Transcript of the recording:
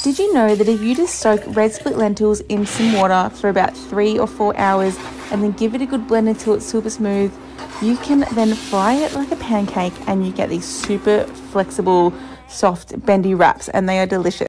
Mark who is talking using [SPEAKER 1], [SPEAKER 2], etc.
[SPEAKER 1] Did you know that if you just soak red split lentils in some water for about 3 or 4 hours and then give it a good blend until it's super smooth, you can then fry it like a pancake and you get these super flexible, soft, bendy wraps, and they are delicious.